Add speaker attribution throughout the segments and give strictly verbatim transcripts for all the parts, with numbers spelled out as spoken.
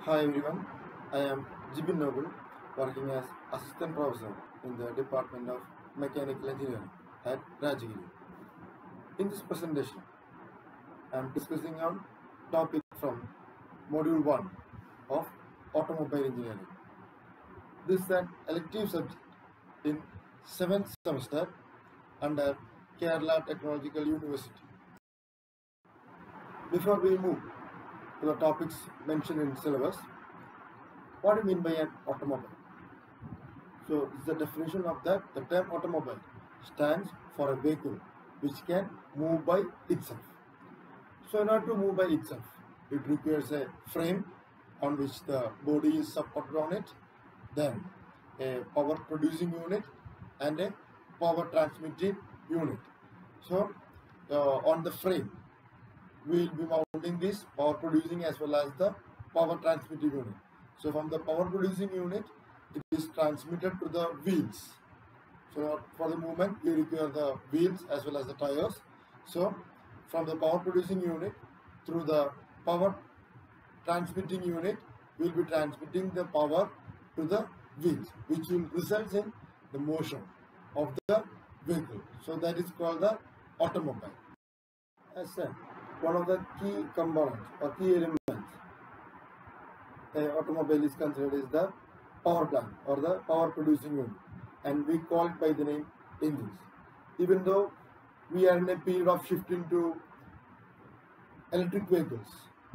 Speaker 1: Hi everyone, I am Jibin Noble, working as Assistant Professor in the Department of Mechanical Engineering at Rajagiri. In this presentation, I am discussing on topic from Module one of Automobile Engineering. This is an elective subject in seventh semester under Kerala Technological University. Before we move to the topics mentioned in syllabus, what do you mean by an automobile? So, the definition of that, the term automobile stands for a vehicle which can move by itself. So, in order to move by itself, it requires a frame on which the body is supported on it, then a power producing unit and a power transmitting unit. So, uh, on the frame, we will be mounting this power producing as well as the power transmitting unit. So from the power producing unit, it is transmitted to the wheels. So for the movement, we require the wheels as well as the tires. So from the power producing unit through the power transmitting unit, we will be transmitting the power to the wheels, which will result in the motion of the vehicle. So that is called the automobile. As said, one of the key components or key elements a automobile is considered is the power plant or the power producing unit, and we call it by the name engines. Even though we are in a period of shifting to electric vehicles,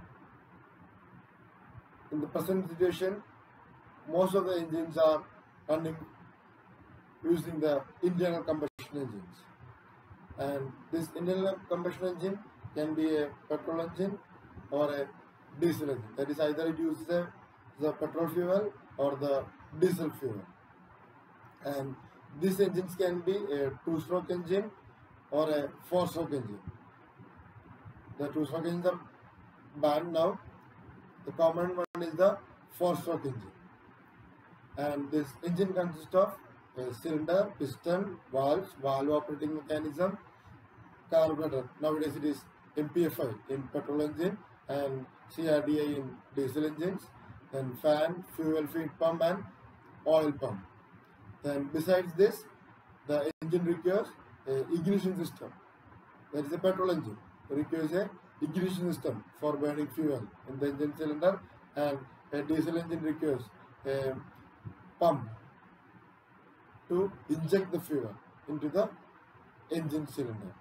Speaker 1: in the present situation, most of the engines are running using the internal combustion engines, and this internal combustion engine can be a petrol engine or a diesel engine. That is, either it uses a, the petrol fuel or the diesel fuel. And these engines can be a two-stroke engine or a four-stroke engine. The two-stroke engines are banned now. The common one is the four-stroke engine. And this engine consists of a cylinder, piston, valves, valve operating mechanism, carburetor. Nowadays it is M P F I in petrol engine and C R D I in diesel engines, then fan, fuel feed pump and oil pump. Then besides this, the engine requires a ignition system. That is a petrol engine. It requires a ignition system for burning fuel in the engine cylinder, and a diesel engine requires a pump to inject the fuel into the engine cylinder.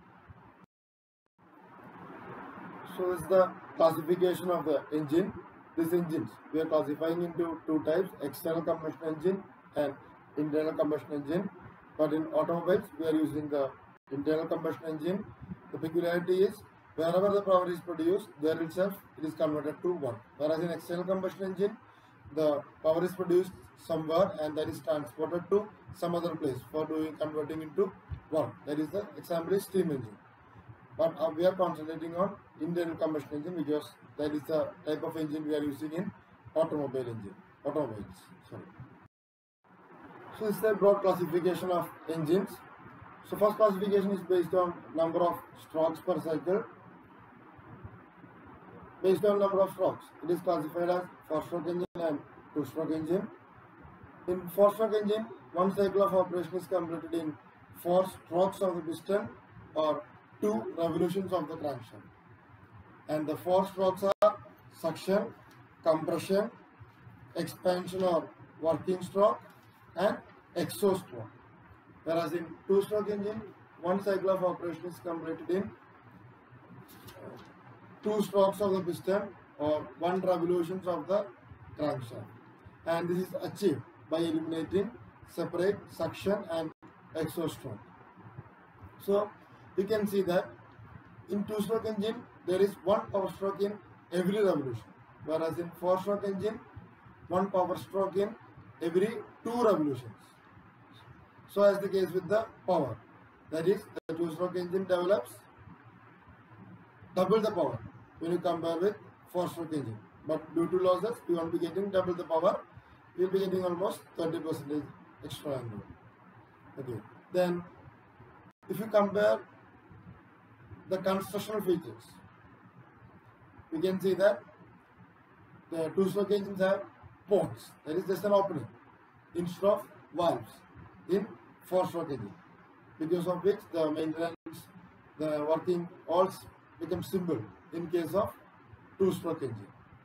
Speaker 1: So this is the classification of the engine. These engines we are classifying into two types: external combustion engine and internal combustion engine. But in automobiles, we are using the internal combustion engine. The peculiarity is wherever the power is produced, there itself it is converted to work. Whereas in external combustion engine, the power is produced somewhere and that is transported to some other place for doing converting into work. That is, the example is steam engine. But uh, we are concentrating on internal combustion engine because that is the type of engine we are using in automobile engine, automobiles. Sorry. So this is the broad classification of engines. So first classification is based on number of strokes per cycle. Based on number of strokes, it is classified as four-stroke engine and two-stroke engine. In four-stroke engine, one cycle of operation is completed in four strokes of the piston or two revolutions of the crankshaft. And the four strokes are suction, compression, expansion or working stroke and exhaust stroke. Whereas in two-stroke engine, one cycle of operation is completed in two strokes of the piston or one revolutions of the crankshaft. And this is achieved by eliminating separate suction and exhaust stroke. So you can see that in two-stroke engine, there is one power stroke in every revolution. Whereas in four-stroke engine, one power stroke in every two revolutions. So as the case with the power, that is, the two-stroke engine develops double the power when you compare with four-stroke engine. But due to losses, you won't be getting double the power. You will be getting almost thirty percent extra angle. Okay. Then, if you compare the constructional features, we can see that the two-stroke engines have ports, that is just an opening, instead of valves in four-stroke engine, because of which the maintenance, the working all becomes simple in case of two-stroke engine.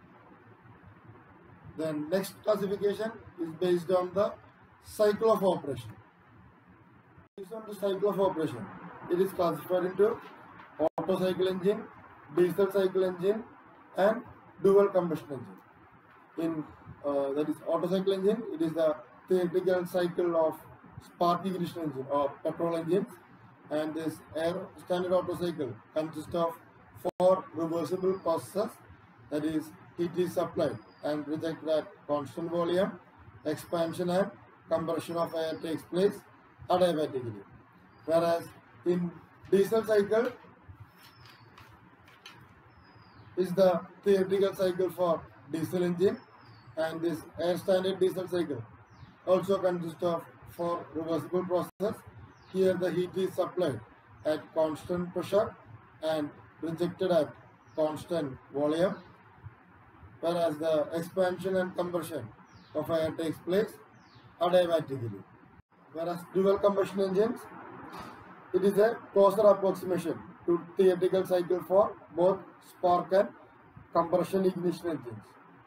Speaker 1: The next classification is based on the cycle of operation. Based on the cycle of operation, it is classified into Otto cycle engine, diesel cycle engine, and dual combustion engine. In uh, that is Otto cycle engine, it is the theoretical cycle of spark ignition engine or petrol engines, and this air standard Otto cycle consists of four reversible processes, that is heat is supplied and rejected at constant volume, expansion and compression of air takes place adiabatically. Whereas in diesel cycle is the theoretical cycle for diesel engine, and this air standard diesel cycle also consists of four reversible processes. Here the heat is supplied at constant pressure and rejected at constant volume, whereas the expansion and compression of air takes place adiabatically. Whereas dual combustion engines, it is a closer approximation to theoretical cycle for both spark and compression ignition engines.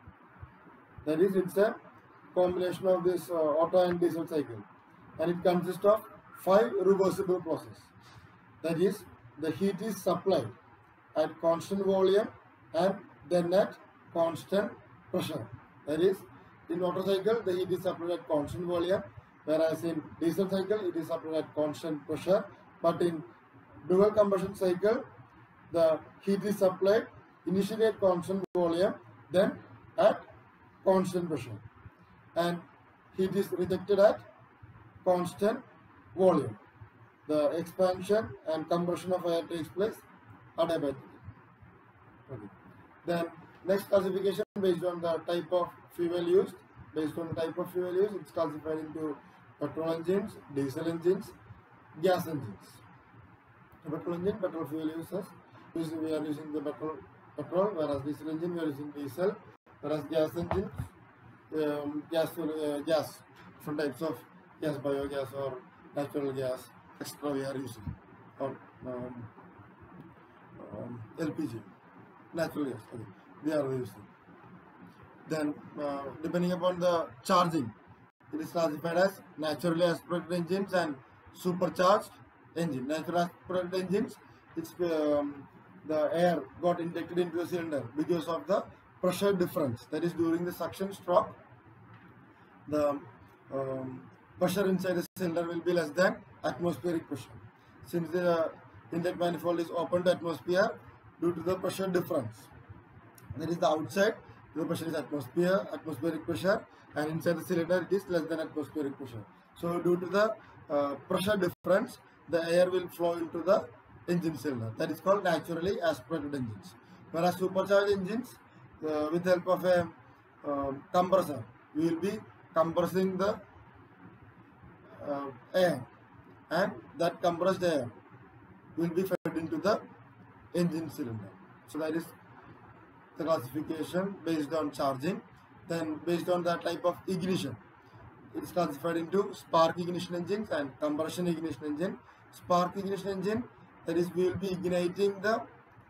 Speaker 1: That is, it's a combination of this uh, Otto and diesel cycle, and it consists of five reversible processes. That is, the heat is supplied at constant volume and then at constant pressure. That is, in Otto cycle the heat is supplied at constant volume, whereas in diesel cycle it is supplied at constant pressure. But in dual combustion cycle, the heat is supplied initially at constant volume, then at constant pressure, and heat is rejected at constant volume. The expansion and compression of air takes place adiabatically. Okay. Then next classification based on the type of fuel used. Based on the type of fuel used, it's classified into petrol engines, diesel engines, gas engines. The petrol engine, petrol fuel uses, usually we are using the petrol, petrol, whereas diesel engine we are using diesel, whereas gas engines, um, gas, uh, gas, different types of gas, biogas or natural gas, extra we are using, or um, um, L P G, natural gas, okay, we are using. Then uh, depending upon the charging, it is classified as naturally aspirated engines and supercharged engine. Natural aspirated engines, it's um, the air got injected into the cylinder because of the pressure difference. That is, during the suction stroke, the um, pressure inside the cylinder will be less than atmospheric pressure. Since the inlet manifold is open to atmosphere, due to the pressure difference, that is the outside, the pressure is atmosphere, atmospheric pressure, and inside the cylinder it is less than atmospheric pressure. So due to the uh, pressure difference, the air will flow into the engine cylinder. That is called naturally aspirated engines. Whereas supercharged engines, uh, with the help of a uh, compressor, we will be compressing the uh, air, and that compressed air will be fed into the engine cylinder. So that is the classification based on charging. Then based on the type of ignition, it is classified into spark ignition engines and combustion ignition engine. Spark ignition engine, that is, we will be igniting the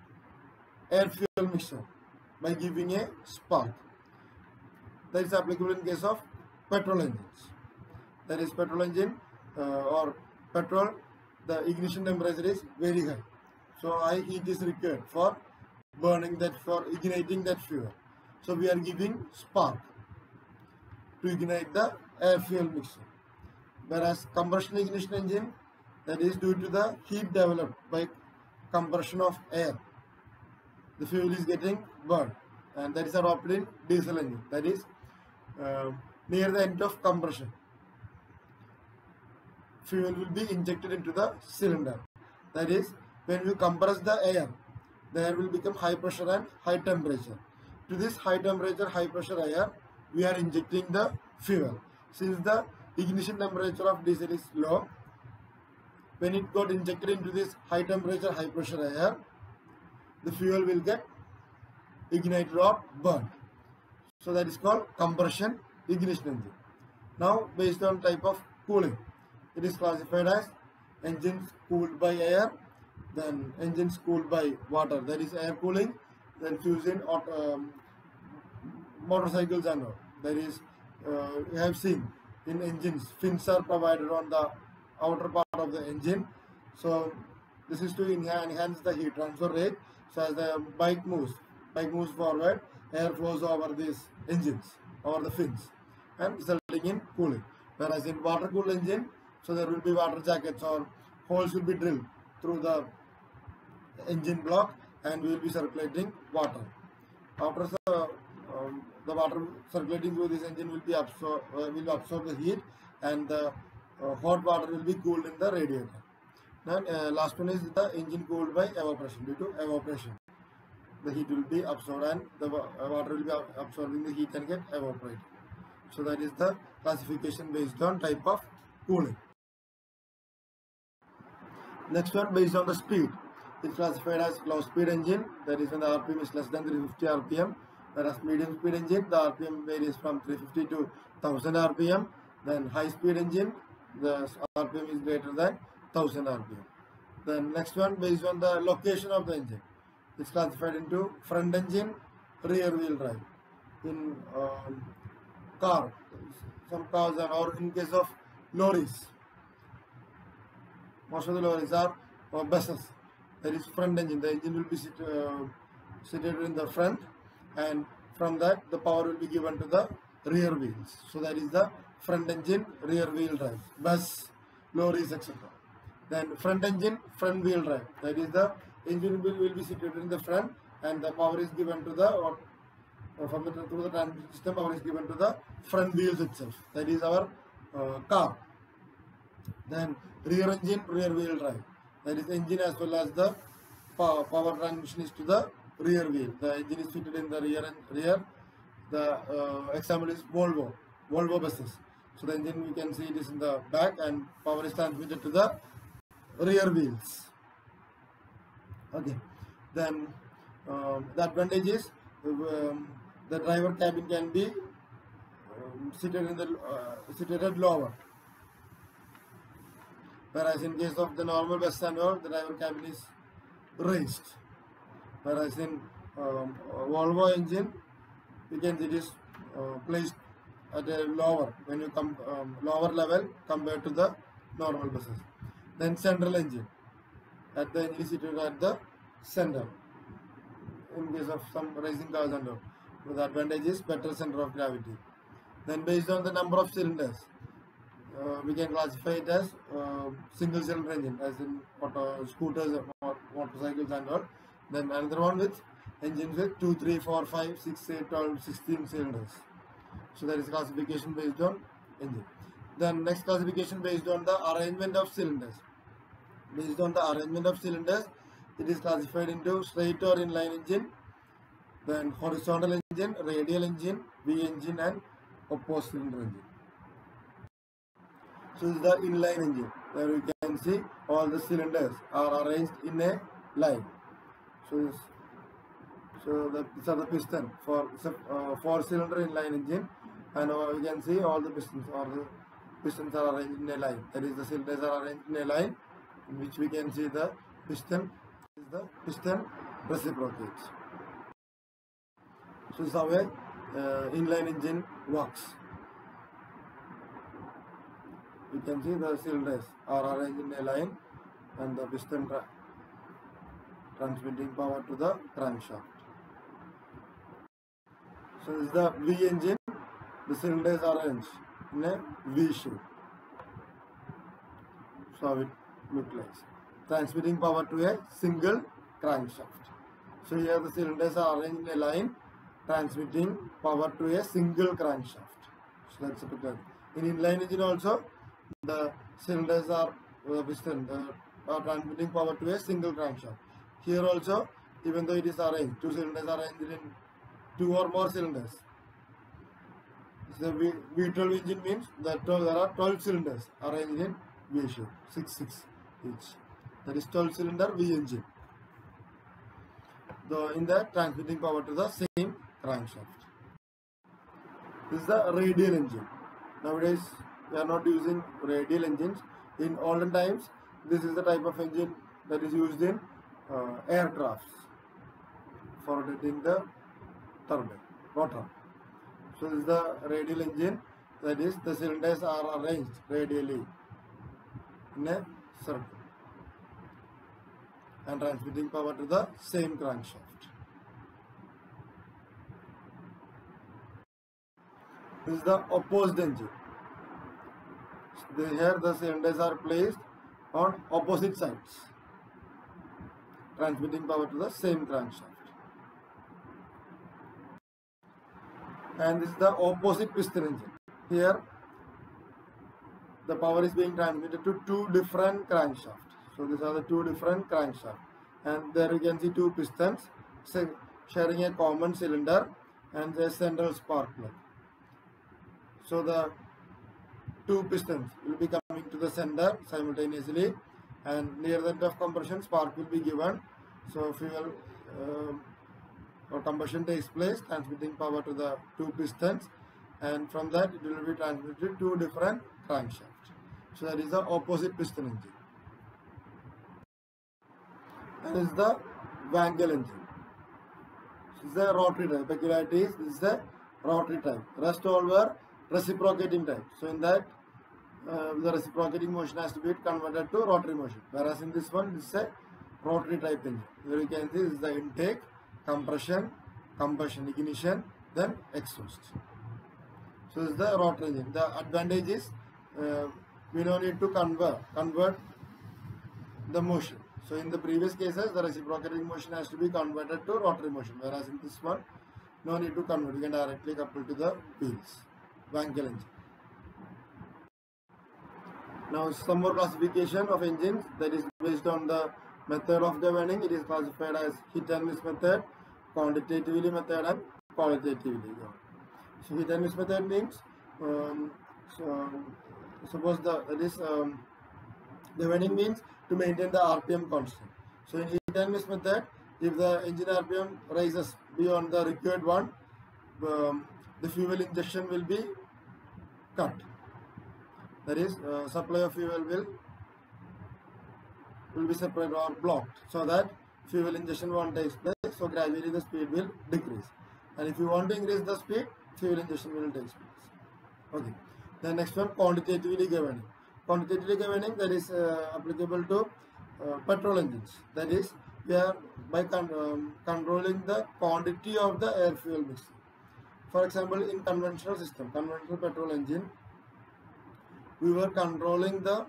Speaker 1: air fuel mixture by giving a spark. That is applicable in case of petrol engines. That is, petrol engine uh, or petrol, the ignition temperature is very high, so high heat is required for burning that, for igniting that fuel. So we are giving spark to ignite the air fuel mixture. Whereas combustion ignition engine, that is due to the heat developed by compression of air, the fuel is getting burned, and that is adopted in diesel engine. That is uh, near the end of compression, fuel will be injected into the cylinder. That is, when you compress the air, the air will become high pressure and high temperature. To this high temperature, high pressure air, we are injecting the fuel. Since the ignition temperature of diesel is low, when it got injected into this high temperature, high pressure air, the fuel will get ignited or burned. So that is called compression ignition engine. Now, based on type of cooling, it is classified as engines cooled by air, then engines cooled by water, that is air cooling, then fusion or um, motorcycles and all. That is, uh, you have seen in engines, fins are provided on the outer part of the engine. So this is to enhance the heat transfer rate. So as the bike moves, bike moves forward, air flows over these engines, over the fins, and resulting in cooling. Whereas in water cooled engine, so there will be water jackets or holes will be drilled through the engine block, and we will be circulating water. After the, um, the water circulating through this engine will be absor uh, will absorb the heat, and the uh, hot water will be cooled in the radiator. Now, uh, last one is the engine cooled by evaporation. Due to evaporation, the heat will be absorbed and the water will be absorbing the heat and get evaporated. So that is the classification based on type of cooling. Next one, based on the speed, it's classified as low speed engine, that is when the R P M is less than three hundred fifty R P M. Whereas medium speed engine, the R P M varies from three hundred fifty to one thousand R P M. Then high speed engine, the R P M is greater than one thousand R P M. Then next one, based on the location of the engine, it's classified into front engine, rear wheel drive. In um, car, some cars are, or in case of lorries, most of the lorries are uh, buses. There is front engine. The engine will be sit, uh, situated in the front, and from that the power will be given to the rear wheels. So that is the front engine, rear wheel drive, bus, lorries, et cetera. Then front engine, front wheel drive. That is the engine will, will be situated in the front, and the power is given to the or uh, from the through the transmission system. Power is given to the front wheels itself. That is our uh, car. Then rear engine, rear wheel drive. That is engine as well as the power, power transmission is to the rear wheel. The engine is fitted in the rear and rear. The uh, example is Volvo, Volvo buses. So the engine we can see it is in the back, and power is transmitted to the rear wheels. Okay. Then um, the advantage is um, the driver cabin can be um, seated in the uh, situated lower. Whereas in case of the normal bus and all, the driver cabin is raised. Whereas in um, Volvo engine, you can see it is uh, placed at a lower, when you come um, lower level compared to the normal buses. Then central engine, at the engine is situated at the center. In case of some racing cars and all, so the advantage is better center of gravity. Then based on the number of cylinders, Uh, we can classify it as uh, single cylinder engine, as in auto, scooters or motorcycles and all. Then another one with engines with two, three, four, five, six, eight, twelve, sixteen cylinders. So that is classification based on engine. Then next classification based on the arrangement of cylinders. Based on the arrangement of cylinders, it is classified into straight or inline engine, then horizontal engine, radial engine, V engine, and opposed cylinder engine. So this is the inline engine, where you can see all the cylinders are arranged in a line. So this, so the, these are the piston for uh, four cylinder inline engine, and uh, you can see all the pistons or the pistons are arranged in a line. That is, the cylinders are arranged in a line, in which we can see the piston is the piston reciprocates. So this is how a uh, inline engine works. You can see the cylinders are arranged in a line, and the piston tra transmitting power to the crankshaft. So this is the V engine. The cylinders are arranged in a V shape. So how it looks like, transmitting power to a single crankshaft. So here the cylinders are arranged in a line, transmitting power to a single crankshaft. So that's a picture. In inline engine also, the cylinders are uh, piston uh, are transmitting power to a single crankshaft. Here also, even though it is arranged, two cylinders are arranged in two or more cylinders. The V twelve engine means that there are twelve cylinders arranged in V shape, six six each. That is twelve cylinder V engine. The in that transmitting power to the same crankshaft. This is the radial engine. Nowadays we are not using radial engines. In olden times, this is the type of engine that is used in uh, aircrafts for rotating the turbine, rotor. So this is the radial engine, that is the cylinders are arranged radially in a circle and transmitting power to the same crankshaft. This is the opposed engine. Here the cylinders are placed on opposite sides, transmitting power to the same crankshaft. And this is the opposite piston engine. Here the power is being transmitted to two different crankshafts. So these are the two different crankshafts, and there you can see two pistons sharing a common cylinder and a central spark plug. So the two pistons will be coming to the center simultaneously, and near the end of compression spark will be given. So fuel uh, or combustion takes place, transmitting power to the two pistons, and from that it will be transmitted to different crankshafts. So that is the opposite piston engine. And this is the Wankel engine. This is the rotary type. Peculiarity is this is the rotary type. Rest all were reciprocating type. So in that uh, the reciprocating motion has to be converted to rotary motion. Whereas in this one, this is a rotary type engine. Here you can see this is the intake, compression, combustion, ignition, then exhaust. So this is the rotary engine. The advantage is uh, we don't need to convert convert the motion. So in the previous cases, the reciprocating motion has to be converted to rotary motion, whereas in this one, no need to convert. You can directly couple to the wheels. Wankel engine. Now some more classification of engines, that is based on the method of governing. It is classified as hit and miss method, quantitatively method, and qualitatively. So hit and miss method means um, so suppose the that is um, governing means to maintain the R P M constant. So in hit and miss method, if the engine R P M rises beyond the required one, um, the fuel injection will be cut. That is, uh, supply of fuel will will be separated or blocked, so that fuel injection won't take place. So gradually the speed will decrease, and if you want to increase the speed, fuel injection will take place. Okay. The next one, quantitatively governing. Quantitatively governing, that is uh, applicable to uh, petrol engines. That is, we are by con um, controlling the quantity of the air fuel mixture. For example, in conventional system, conventional petrol engine, we were controlling the,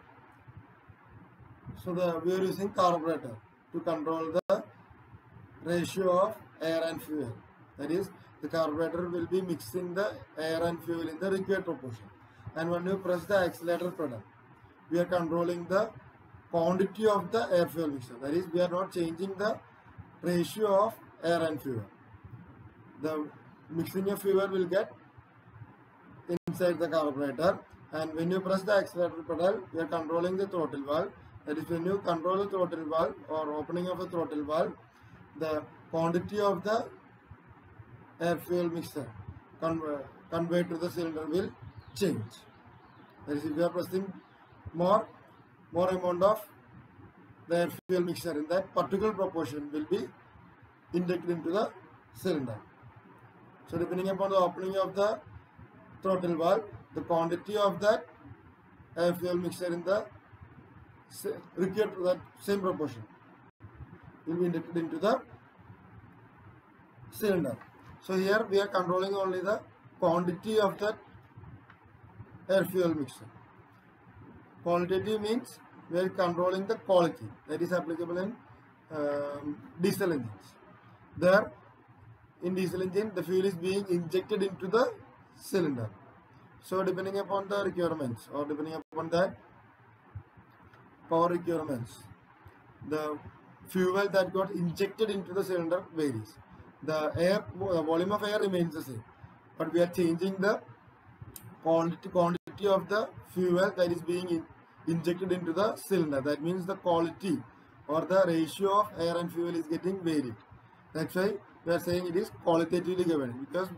Speaker 1: so the we are using carburetor to control the ratio of air and fuel. That is, the carburetor will be mixing the air and fuel in the required proportion. And when you press the accelerator pedal, we are controlling the quantity of the air fuel mixture. That is, we are not changing the ratio of air and fuel. The mixing of fuel will get inside the carburetor, and when you press the accelerator pedal, we are controlling the throttle valve. That is, when you control the throttle valve or opening of the throttle valve, the quantity of the air fuel mixture convey, conveyed to the cylinder will change. That is, if you are pressing more, more amount of the air fuel mixture in that particular proportion will be injected into the cylinder. So depending upon the opening of the throttle valve, the quantity of that air fuel mixture in the required to that same proportion will be injected into the cylinder. So here we are controlling only the quantity of that air fuel mixture. Qualitative means we are controlling the quality. That is applicable in um, diesel engines. There, in diesel engine, the fuel is being injected into the cylinder. So depending upon the requirements or depending upon that power requirements, the fuel that got injected into the cylinder varies. The air, the volume of air remains the same, but we are changing the quantity quantity of the fuel that is being in, injected into the cylinder. That means the quality or the ratio of air and fuel is getting varied. That's why we are saying it is qualitatively governing, because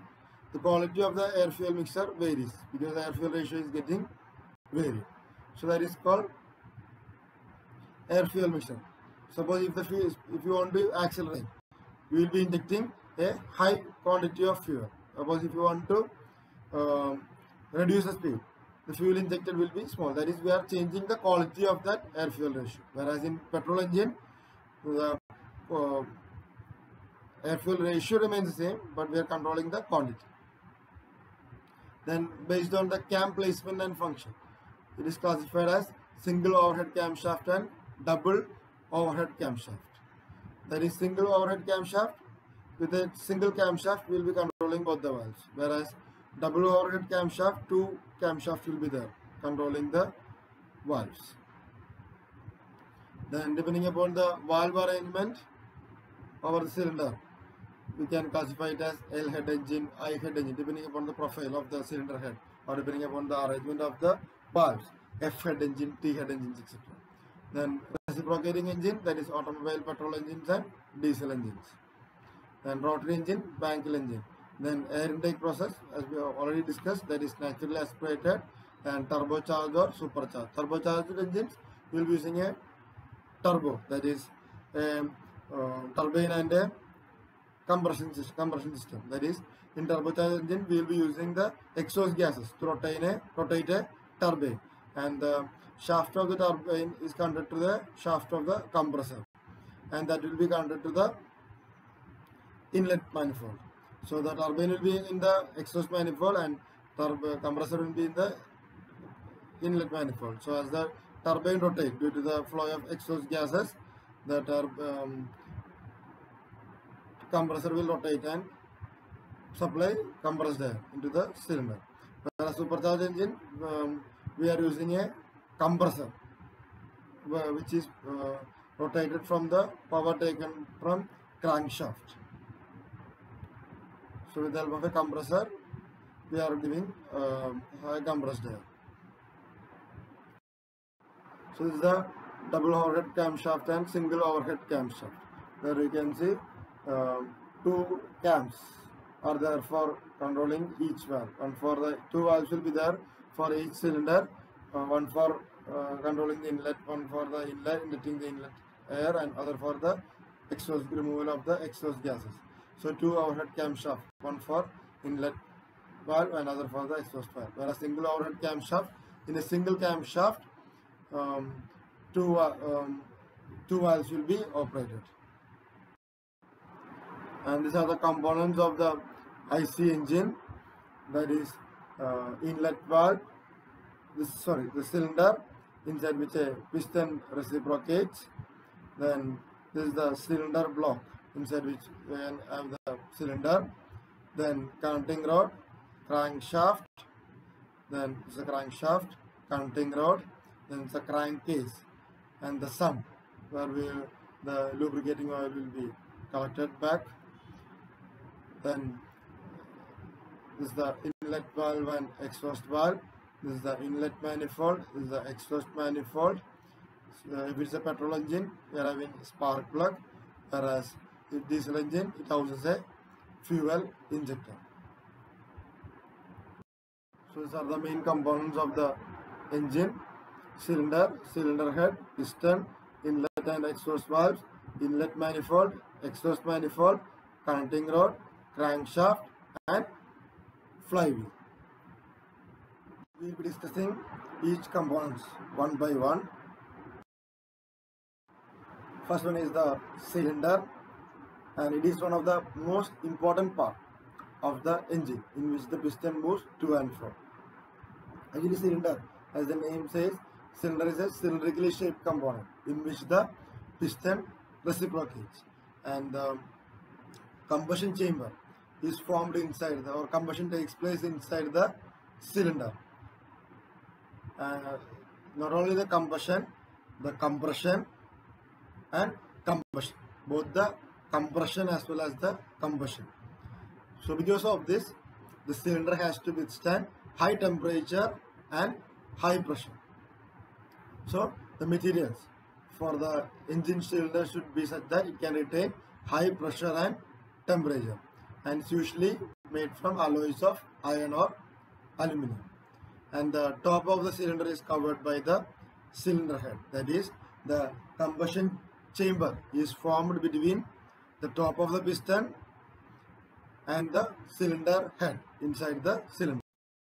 Speaker 1: the quality of the air fuel mixture varies because the air fuel ratio is getting varied. So that is called air fuel mixture. Suppose if the fuel is, if you want to accelerate, we will be injecting a high quantity of fuel. Suppose if you want to um, reduce the speed, the fuel injected will be small. That is, we are changing the quality of that air fuel ratio. Whereas in petrol engine, the uh, air fuel ratio remains the same, but we are controlling the quantity. Then based on the cam placement and function, it is classified as single overhead camshaft and double overhead camshaft. That is, single overhead camshaft, with a single camshaft we will be controlling both the valves, whereas double overhead camshaft, two camshafts will be there controlling the valves. Then depending upon the valve arrangement over the cylinder, we can classify it as L head engine, I head engine, depending upon the profile of the cylinder head, or depending upon the arrangement of the valves, F head engine, T head engines, et cetera. Then reciprocating engine, that is automobile petrol engines and diesel engines. Then rotary engine, Wankel engine. Then air intake process, as we have already discussed, that is naturally aspirated and turbocharged or supercharged. Turbocharged engines will be using a turbo, that is a uh, turbine and a compression system, compression system. That is, in turbocharged engine we will be using the exhaust gases to rotate a, rotate a turbine, and the shaft of the turbine is connected to the shaft of the compressor, and that will be connected to the inlet manifold. So the turbine will be in the exhaust manifold and turbo compressor will be in the inlet manifold. So as the turbine rotates due to the flow of exhaust gases, the um, compressor will rotate and supply compressed air into the cylinder. Whereas supercharged engine, um, we are using a compressor which is uh, rotated from the power taken from crankshaft. So with the help of a compressor, we are giving uh, high compressed air. So this is the double overhead camshaft and single overhead camshaft. There you can see uh, two cams are there for controlling each valve. One for the two valves will be there for each cylinder. Uh, one for uh, controlling the inlet, one for the inlet, inletting the inlet air, and other for the exhaust removal of the exhaust gases. So two overhead camshaft, one for inlet valve and other for the exhaust valve. Whereas single overhead camshaft, in a single camshaft, um, two uh, um, two valves will be operated. And these are the components of the I C engine. That is uh, inlet valve. This sorry, the cylinder inside which a piston reciprocates. Then this is the cylinder block, inside which we have the cylinder. Then counting rod, crankshaft. Then this is a crankshaft, counting rod. Then it's a crankcase, and the sump where we, the lubricating oil will be collected back. Then this is the inlet valve and exhaust valve. This is the inlet manifold. This is the exhaust manifold. So if it's a petrol engine, we are having spark plug, whereas if diesel engine, it houses a fuel injector. So these are the main components of the engine: cylinder, cylinder head, piston, inlet and exhaust valves, inlet manifold, exhaust manifold, counting rod, crankshaft and flywheel. We will be discussing each components one by one. First one is the cylinder, and it is one of the most important part of the engine in which the piston moves to and fro. Actually, cylinder, as the name says, cylinder is a cylindrically shaped component in which the piston reciprocates, and the combustion chamber is formed inside the, or combustion takes place inside the cylinder. Uh, not only the combustion, the compression and combustion, both the compression as well as the combustion. So because of this, the cylinder has to withstand high temperature and high pressure. So the materials for the engine cylinder should be such that it can retain high pressure and temperature, and it's usually made from alloys of iron or aluminum, and the top of the cylinder is covered by the cylinder head. That is, the combustion chamber is formed between the top of the piston and the cylinder head inside the cylinder.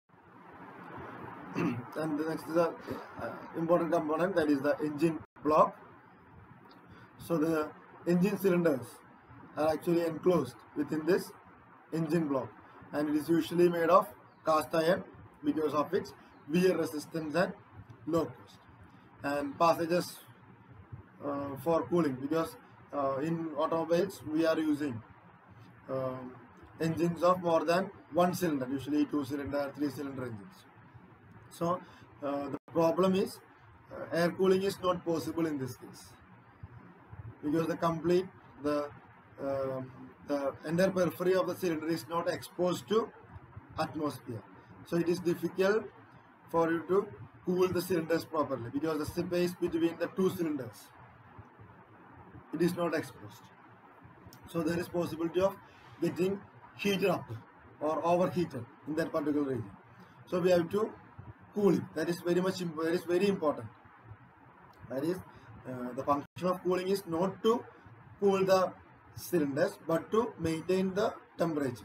Speaker 1: And the next is the uh, important component, that is the engine block. So the engine cylinders are actually enclosed within this engine block, and it is usually made of cast iron because of its wear resistance and low cost, and passages uh, for cooling, because uh, in automobiles we are using uh, engines of more than one cylinder, usually two cylinder, three cylinder engines. So uh, the problem is uh, air cooling is not possible in this case, because the complete the uh, the entire periphery of the cylinder is not exposed to atmosphere. So it is difficult for you to cool the cylinders properly, because the space between the two cylinders, it is not exposed. So there is possibility of getting heated up or overheated in that particular region. So we have to cool it. That is very much that is very important. That is, uh, the function of cooling is not to cool the cylinders, but to maintain the temperature.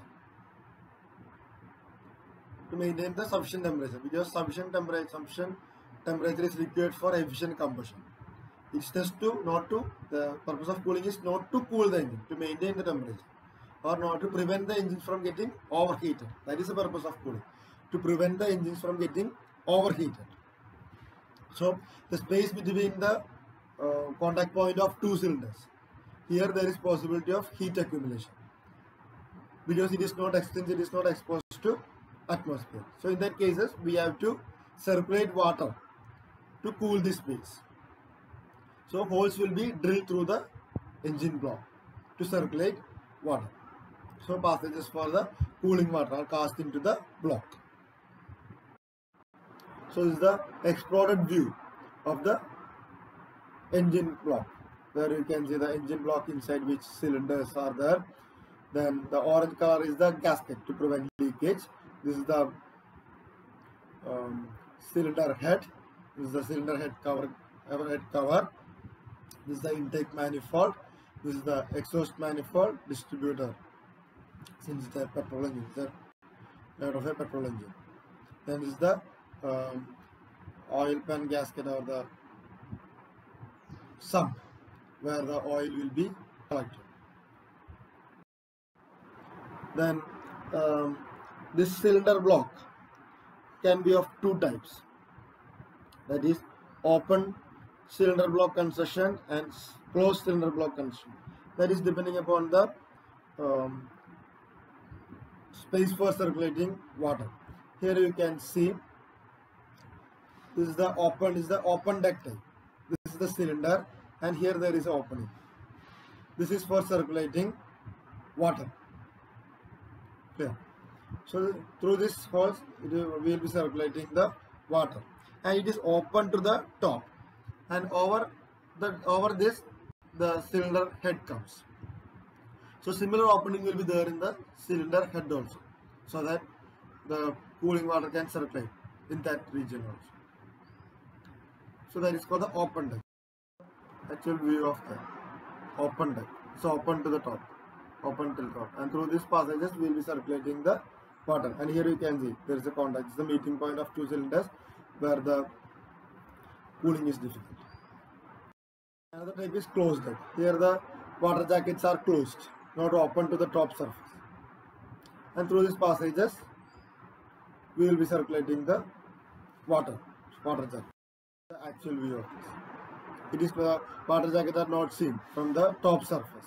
Speaker 1: To maintain the sufficient temperature, because sufficient temperature, sufficient temperature is required for efficient combustion. It's just to not to the purpose of cooling is not to cool the engine, to maintain the temperature, or not to prevent the engine from getting overheated. That is the purpose of cooling, to prevent the engines from getting overheated. So the space between the uh, contact point of two cylinders, here there is possibility of heat accumulation, because it is not extended, it is not exposed to atmosphere. So in that cases we have to circulate water to cool this space. So holes will be drilled through the engine block to circulate water. So passages for the cooling water are cast into the block. So this is the exploded view of the engine block, where you can see the engine block inside which cylinders are there. Then the orange color is the gasket to prevent leakage. This is the um, cylinder head. This is the cylinder head cover, head cover. This is the intake manifold. This is the exhaust manifold distributor. Since it's a petrol engine, it's a out of a petrol engine. Then this is the um, oil pan gasket, or the sump, where the oil will be collected. Then um, this cylinder block can be of two types, that is open cylinder block construction and closed cylinder block construction. That is depending upon the um, space for circulating water. Here you can see this is the open this is the open deck type. This is the cylinder, and here there is an opening. This is for circulating water. Clear? So through this holes it will, we will be circulating the water, and it is open to the top, and over the over this the cylinder head comes. So similar opening will be there in the cylinder head also, so that the cooling water can circulate in that region also. So that is called the open deck. Actual view of the open deck. So open to the top, open till top, and through these passages we will be circulating the water. And here you can see there is a contact. It's the meeting point of two cylinders where the cooling is difficult. Another type is closed deck. Here the water jackets are closed, not open to the top surface. And through these passages we will be circulating the water, water jacket. The actual view of this. It is the water jacket are not seen from the top surface.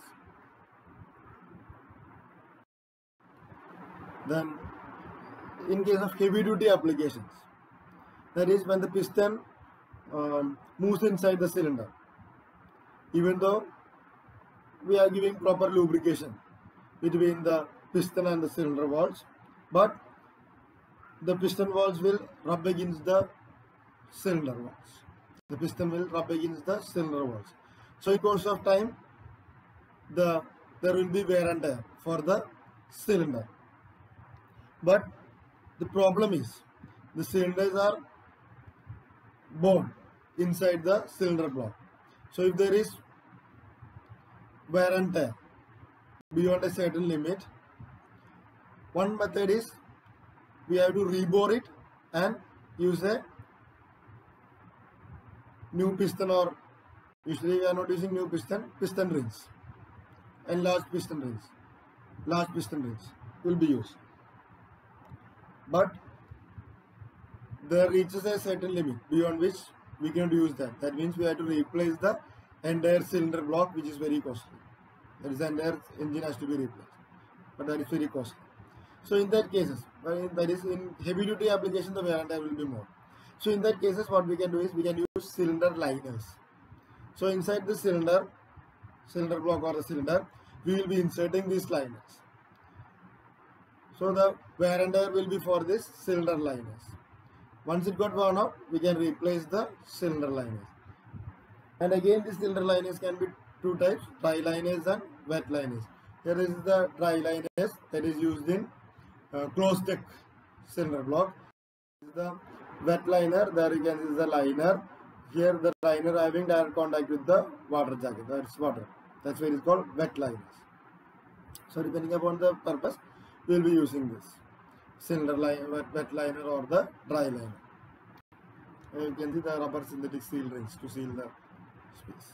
Speaker 1: Then in case of heavy duty applications, that is when the piston um, moves inside the cylinder, even though we are giving proper lubrication between the piston and the cylinder walls, but the piston walls will rub against the cylinder walls. The piston will rub against the cylinder walls. So in course of time, the there will be wear and tear for the cylinder. But the problem is the cylinders are born inside the cylinder block. So if there is wear and tear beyond a certain limit, one method is we have to rebore it and use a new piston, or usually we are not using new piston, piston rings, and large piston rings, large piston rings will be used. But there reaches a certain limit beyond which we cannot use that. That means we have to replace the entire cylinder block, which is very costly. That is, the entire engine has to be replaced, but that is very costly. So in that cases, that is in heavy duty application, the wear and tear will be more. So in that cases, what we can do is we can use cylinder liners. So inside the cylinder, cylinder block or the cylinder, we will be inserting these liners. So the wear and tear will be for this cylinder liners. Once it got worn out, we can replace the cylinder liners. And again, the cylinder liners can be two types: dry liners and wet liners. Here is the dry liners that is used in uh, closed deck cylinder block. This is the wet liner. There you can see the liner. Here the liner having direct contact with the water jacket. That's water. That's why it is called wet liners. So depending upon the purpose, we will be using this cylinder line, wet, wet liner or the dry liner. And you can see the rubber synthetic seal rings to seal the space.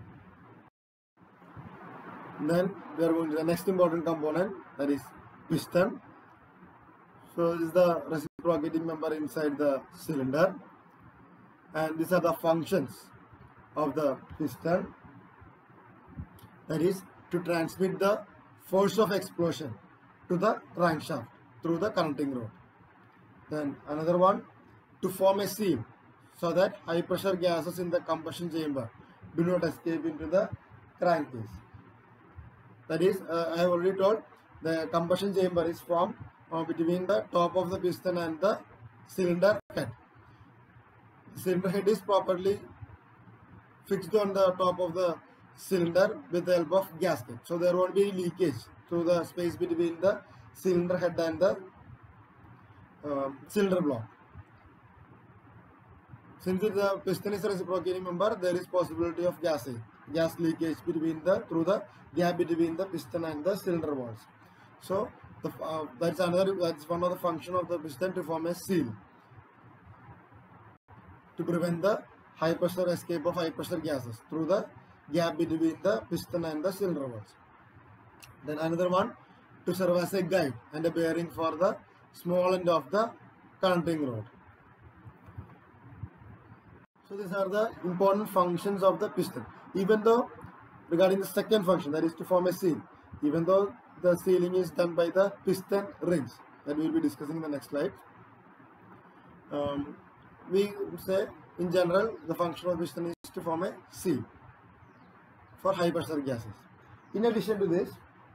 Speaker 1: Then we are going to the next important component, that is piston. So this is the reciprocating member inside the cylinder, and these are the functions of the piston, that is to transmit the force of explosion to the crankshaft through the connecting rod. Then another one, to form a seal so that high pressure gases in the combustion chamber do not escape into the crankcase. That is, uh, I have already told, the combustion chamber is formed uh, between the top of the piston and the cylinder head. The cylinder head is properly fixed on the top of the cylinder with the help of gasket. So there won't be leakage through the space between the cylinder head and the uh, cylinder block. Since the piston is a reciprocating member, there is possibility of gas gas leakage between the through the gap between the piston and the cylinder walls. So the, uh, that's another that's one of the function of the piston, to form a seal to prevent the high pressure escape of high pressure gases through the gap between the piston and the cylinder walls. Then another one, to serve as a guide and a bearing for the small end of the connecting rod. So these are the important functions of the piston. Even though regarding the second function, that is to form a seal, even though the sealing is done by the piston rings that we will be discussing in the next slide, um, we say in general the function of piston is to form a seal for high pressure gases. In addition to this,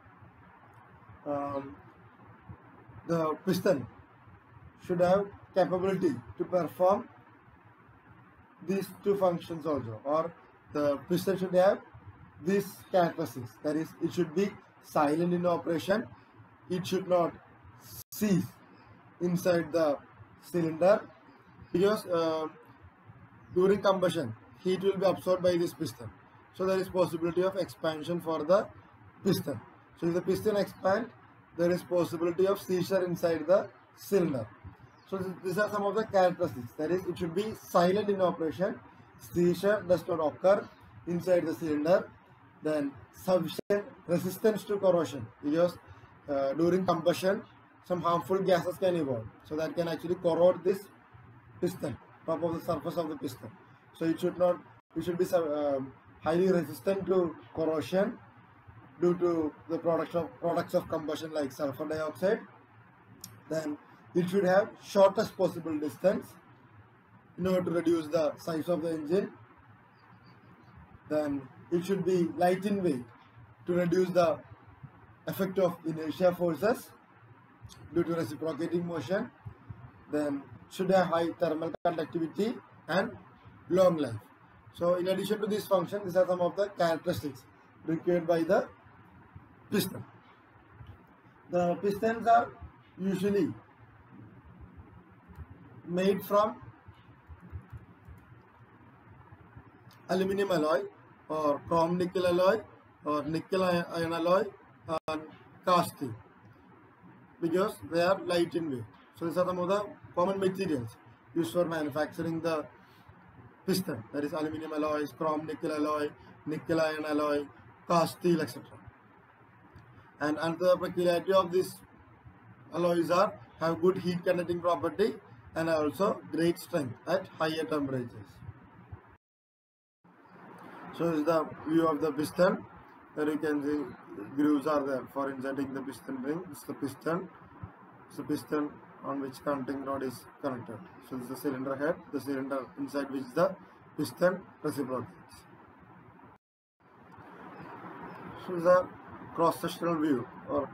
Speaker 1: um, the piston should have capability to perform these two functions also, or the piston should have these characteristics, that is, it should be silent in operation, it should not seize inside the cylinder, because uh, during combustion heat will be absorbed by this piston, so there is possibility of expansion for the piston. So if the piston expands, there is possibility of seizure inside the cylinder. So these are some of the characteristics, that is, it should be silent in operation, seizure does not occur inside the cylinder, then sufficient resistance to corrosion, because uh, during combustion some harmful gases can evolve, so that can actually corrode this piston, top of the surface of the piston. So it should not, it should be uh, highly resistant to corrosion due to the products of products of combustion like sulfur dioxide. Then it should have shortest possible distance in order to reduce the size of the engine. Then it should be light in weight to reduce the effect of inertia forces due to reciprocating motion. Then should have high thermal conductivity and long life. So in addition to this function, these are some of the characteristics required by the piston. The pistons are usually made from aluminum alloy or chrome nickel alloy or nickel iron alloy and cast steel, because they are light in weight. So these are some of the common materials used for manufacturing the piston, that is aluminum alloys, chrome nickel alloy, nickel iron alloy, cast steel, et cetera. And another peculiarity of these alloys are have good heat conducting property and also great strength at higher temperatures. So this is the view of the piston. There you can see grooves are there for inserting the piston ring. This is the piston. It's the piston on which connecting rod is connected. So this is the cylinder head, the cylinder inside which the piston reciprocates. So this is a cross-sectional view or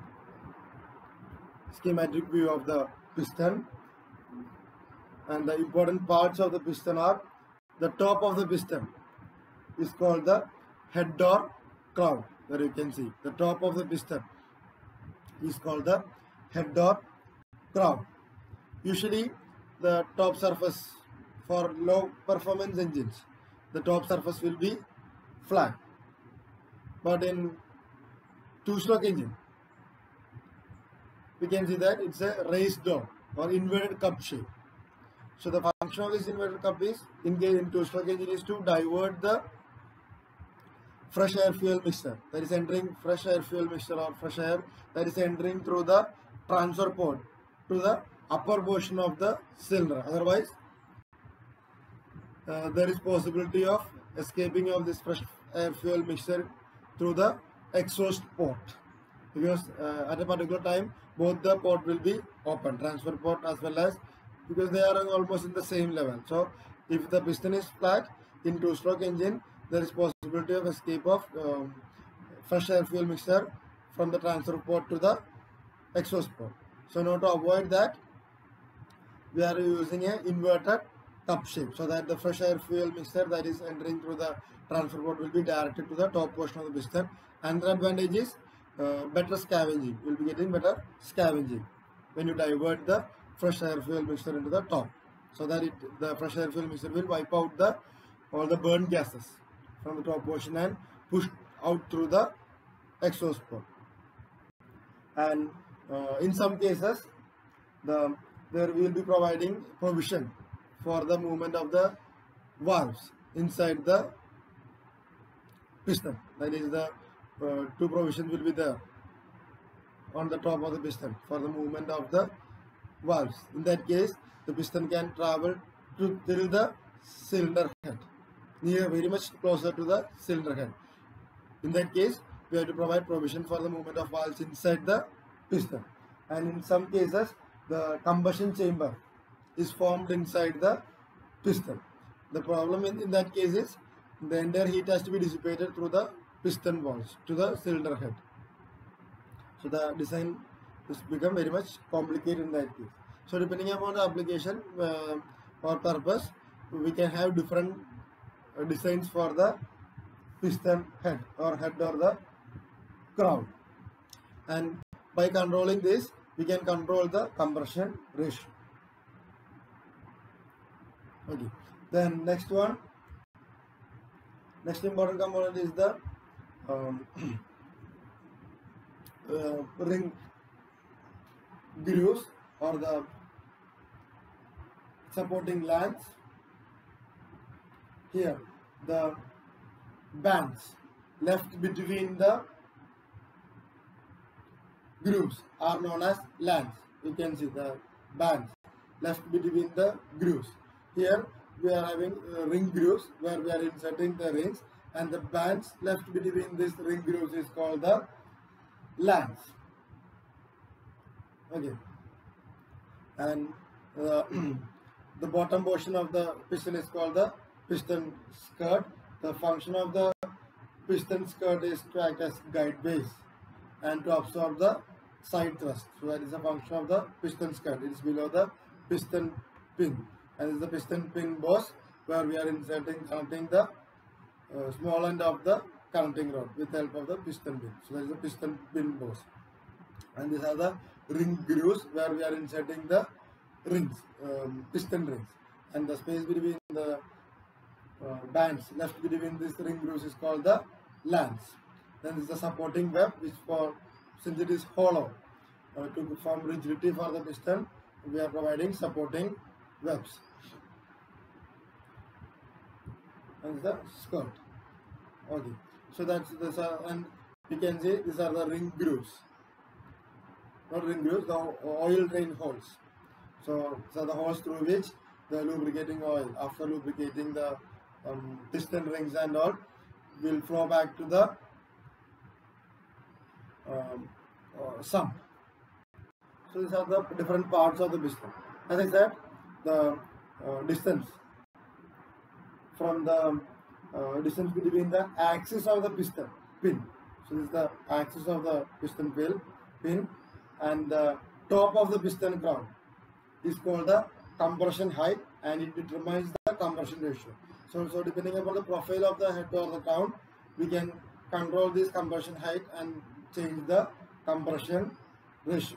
Speaker 1: schematic view of the piston, and the important parts of the piston are: the top of the piston is called the head or crown. There you can see the top of the piston is called the head or crown. Usually the top surface for low performance engines, the top surface will be flat, but in two-stroke engine we can see that it's a raised down or inverted cup shape. So the function of this inverted cup is, in case in two-stroke engine, is to divert the fresh air fuel mixture that is entering fresh air fuel mixture or fresh air that is entering through the transfer port to the upper portion of the cylinder. Otherwise uh, there is possibility of escaping of this fresh air fuel mixture through the exhaust port, because uh, at a particular time both the port will be open, transfer port as well as, because they are almost in the same level. So if the piston is flat in two-stroke engine, there is possibility of escape of um, fresh air fuel mixture from the transfer port to the exhaust port. So now to avoid that, we are using a inverted cup shape, so that the fresh air fuel mixture that is entering through the transfer port will be directed to the top portion of the piston. Another advantage is uh, better scavenging. You will be getting better scavenging when you divert the fresh air fuel mixture into the top, so that it the fresh air fuel mixture will wipe out the all the burnt gases from the top portion and push out through the exhaust port. And uh, in some cases the there will be providing provision for the movement of the valves inside the piston. That is, the uh, two provisions will be there on the top of the piston for the movement of the valves. In that case, the piston can travel to till the cylinder head, near very much closer to the cylinder head. In that case, we have to provide provision for the movement of valves inside the piston. And in some cases, the combustion chamber is formed inside the piston. The problem in, in that case is the entire heat has to be dissipated through the piston walls to the cylinder head. So the design is become very much complicated in that case. So depending upon the application uh, or purpose, we can have different uh, designs for the piston head or head or the crown. And by controlling this, we can control the compression ratio. Okay. Then next one, next important component is the um, uh, ring grooves or the supporting lands. Here the bands left between the grooves are known as lands. You can see the bands left between the grooves. Here we are having uh, ring grooves where we are inserting the rings, and the bands left between these ring grooves is called the lands. Okay. And uh, the bottom portion of the piston is called the piston skirt. The function of the piston skirt is to act as guide base and to absorb the side thrust. So that is the function of the piston skirt. It is below the piston pin, and this is the piston pin boss where we are inserting, connecting the uh, small end of the connecting rod with the help of the piston pin. So that is the piston pin boss, and these are the ring grooves where we are inserting the rings, um, piston rings, and the space between the uh, bands left between these ring grooves is called the lance. Then this is the supporting web, which for since it is hollow, uh, to form rigidity for the piston, we are providing supporting webs. And the skirt. Okay, so that's this, uh, and you can see these are the ring grooves. Not ring grooves, the oil drain holes. So, so the holes through which the lubricating oil, after lubricating the um, piston rings and all, will flow back to the um, uh, sump. So these are the different parts of the piston. As I said, the uh, distance from the uh, distance between the axis of the piston pin. So this is the axis of the piston pin, pin, and the top of the piston crown is called the compression height, and it determines the compression ratio. So, so depending upon the profile of the head or the crown, we can control this compression height and change the compression ratio.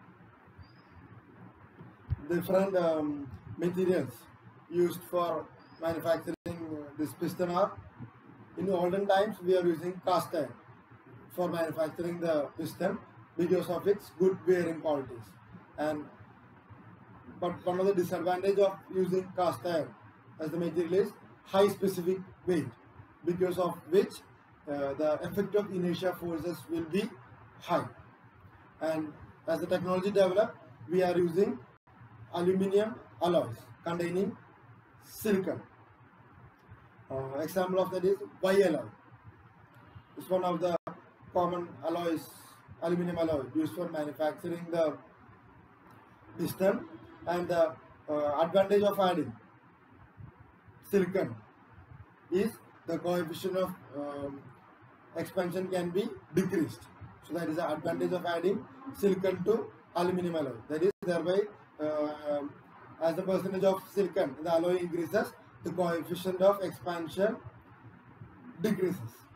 Speaker 1: Different um, materials used for manufacturing uh, this piston are, in olden times we are using cast iron for manufacturing the piston because of its good bearing qualities. And but one of the disadvantage of using cast iron as the material is high specific weight, because of which uh, the effect of inertia forces will be high. And as the technology developed, we are using aluminum alloys containing silicon. Uh, example of that is Y alloy. It's one of the common alloys, aluminum alloy used for manufacturing the piston. And the uh, advantage of adding silicon is the coefficient of um, expansion can be decreased. So that is the advantage of adding silicon to aluminum alloy. That is, thereby uh, as the percentage of silicon in the alloy increases, the coefficient of expansion decreases.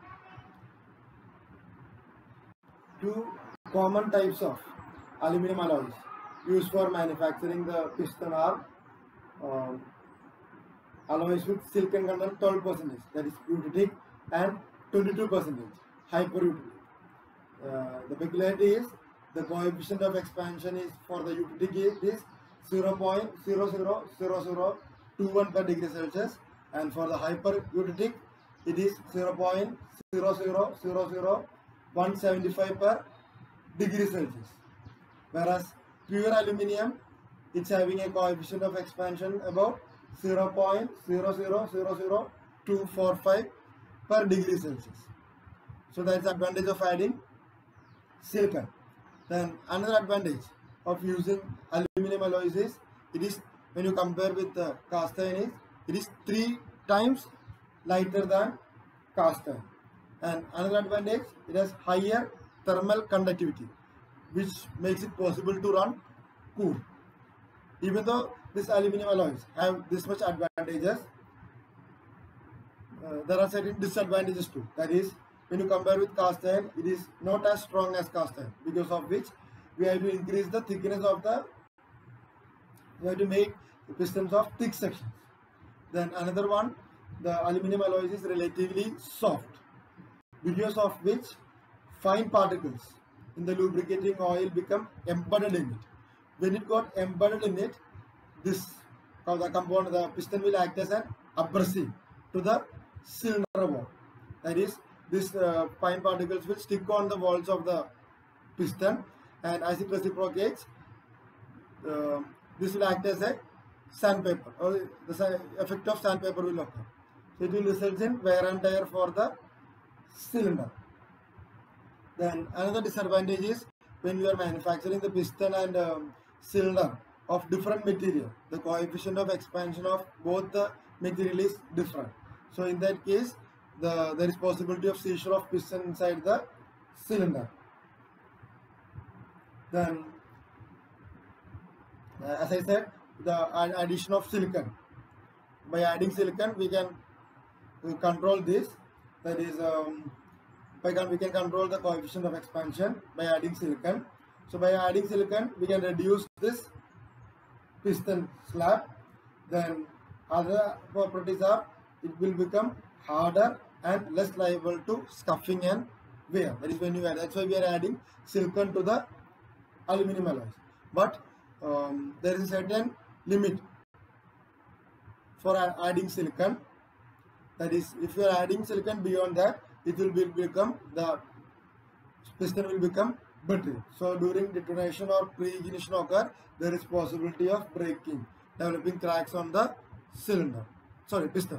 Speaker 1: Two common types of aluminum alloys used for manufacturing the piston are um, alloys with silicon content twelve percent, that is eutectic, and twenty-two percent hyper eutectic. Uh, the peculiarity is the coefficient of expansion is for the eutectic is zero point zero zero zero zero two one per degree Celsius, and for the hyper eutectic it is zero point zero zero zero zero one seven five per degree Celsius. Whereas pure aluminium, it's having a coefficient of expansion about zero point zero zero zero zero two four five per degree Celsius. So that's the advantage of adding silicon. Then another advantage of using aluminum alloys is, it is, when you compare with the cast iron, is it is three times lighter than cast iron. And another advantage, it has higher thermal conductivity, which makes it possible to run cool. Even though these aluminum alloys have this much advantages, uh, there are certain disadvantages too. That is, when you compare with cast iron, it is not as strong as cast iron, because of which we have to increase the thickness of the, we have to make the pistons of thick sections. Then another one, the aluminum alloys is relatively soft, because of which fine particles in the lubricating oil become embedded in it. When it got embedded in it, this uh, the component, the piston will act as an abrasive to the cylinder wall. That is, these uh, fine particles will stick on the walls of the piston, and as it reciprocates, uh, this will act as a sandpaper, or the effect of sandpaper will occur. So it will result in wear and tear for the cylinder. Then another disadvantage is, when you are manufacturing the piston and um, cylinder of different material, the coefficient of expansion of both the material is different. So in that case, the there is possibility of seizure of piston inside the cylinder. Then, uh, as I said, the addition of silicon. By adding silicon, we can uh, control this. That is, um, by can, we can control the coefficient of expansion by adding silicon. So by adding silicon, we can reduce this piston slab. Then other properties are it will become harder and less liable to scuffing and wear. That is when you add. That's why we are adding silicon to the aluminum alloys. But um, there is a certain limit for adding silicon. That is, if you are adding silicon beyond that, it will be become the piston will become brittle. So during detonation or pre-ignition occur, there is possibility of breaking, developing cracks on the cylinder. Sorry, piston.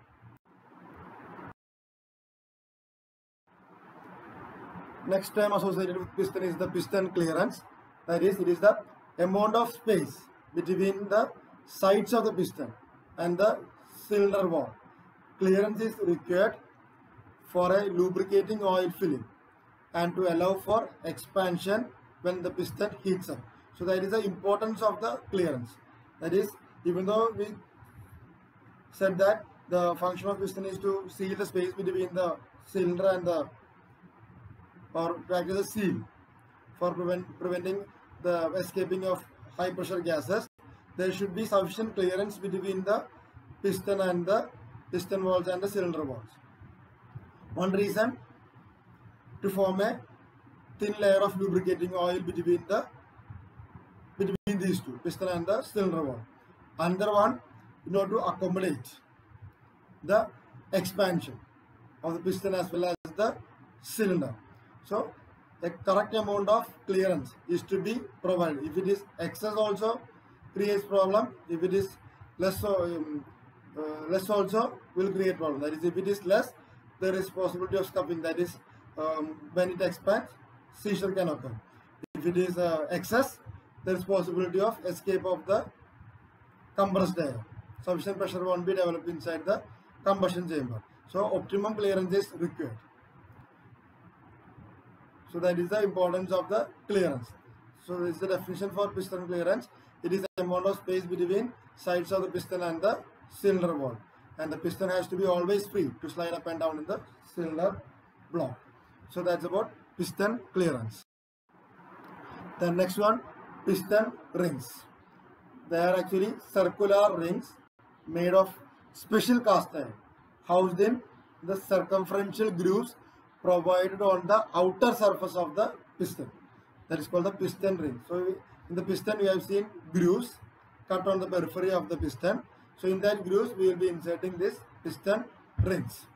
Speaker 1: Next term associated with piston is the piston clearance. That is, it is the amount of space between the sides of the piston and the cylinder wall. Clearance is required for a lubricating oil filling and to allow for expansion when the piston heats up. So that is the importance of the clearance. That is, even though we said that the function of piston is to seal the space between the cylinder and the, or to act as a seal for prevent, preventing the escaping of high pressure gases, there should be sufficient clearance between the piston and the piston walls and the cylinder walls. One reason, to form a thin layer of lubricating oil between the between these two, piston and the cylinder wall. Another one, in order to accommodate the expansion of the piston as well as the cylinder. So the correct amount of clearance is to be provided. If it is excess, also creates problem. If it is less, um, uh, less also will create problem. That is, if it is less, there is possibility of scuffing. That is, um, when it expands, seizure can occur. If it is uh, excess, there is possibility of escape of the compressed air. Sufficient pressure won't be developed inside the combustion chamber. So optimum clearance is required. So that is the importance of the clearance. So this is the definition for piston clearance. It is the amount of space between sides of the piston and the cylinder wall. And the piston has to be always free to slide up and down in the cylinder block. So that's about piston clearance. The next one, piston rings. They are actually circular rings made of special cast iron housed in the circumferential grooves provided on the outer surface of the piston. That is called the piston ring. So in the piston we have seen grooves cut on the periphery of the piston. So in that grooves we will be inserting this piston rings.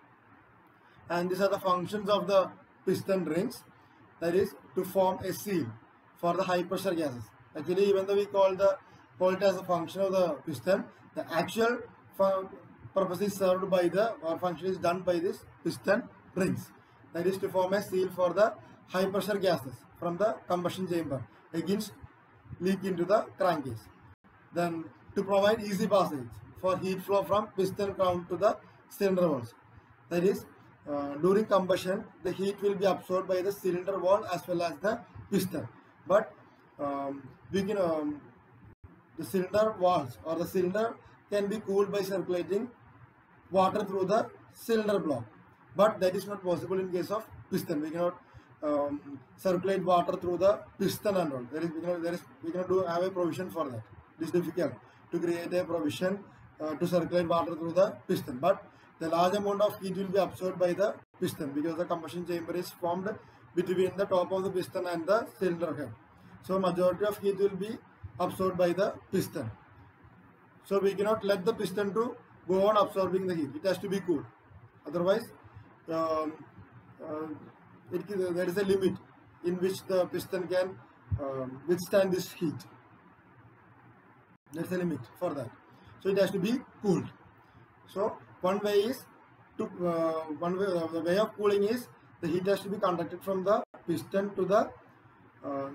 Speaker 1: And these are the functions of the piston rings. That is to form a seal for the high pressure gases. Actually, even though we call the call it as a function of the piston, the actual purpose is served by the or function is done by this piston rings. That is to form a seal for the high pressure gases from the combustion chamber against leak into the crankcase. Then to provide easy passage for heat flow from piston crown to the cylinder walls. That is, uh, during combustion, the heat will be absorbed by the cylinder wall as well as the piston. But um, we can um, the cylinder walls or the cylinder can be cooled by circulating water through the cylinder block. But that is not possible in case of piston. We cannot um, circulate water through the piston and all. There is we cannot, there is we cannot do have a provision for that. It is difficult to create a provision uh, to circulate water through the piston. But the large amount of heat will be absorbed by the piston because the combustion chamber is formed between the top of the piston and the cylinder head. So majority of heat will be absorbed by the piston. So we cannot let the piston to go on absorbing the heat. It has to be cooled. Otherwise, um, uh, it, there is a limit in which the piston can um, withstand this heat. There is a limit for that. So it has to be cooled. So one way is to uh, one way uh, the way of cooling is the heat has to be conducted from the piston to the uh,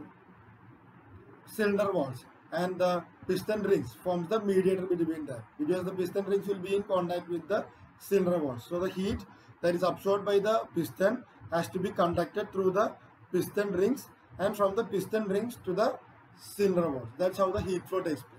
Speaker 1: cylinder walls, and the piston rings forms the mediator between that, because the piston rings will be in contact with the cylinder walls. So the heat that is absorbed by the piston has to be conducted through the piston rings and from the piston rings to the cylinder walls. That's how the heat flow takes place.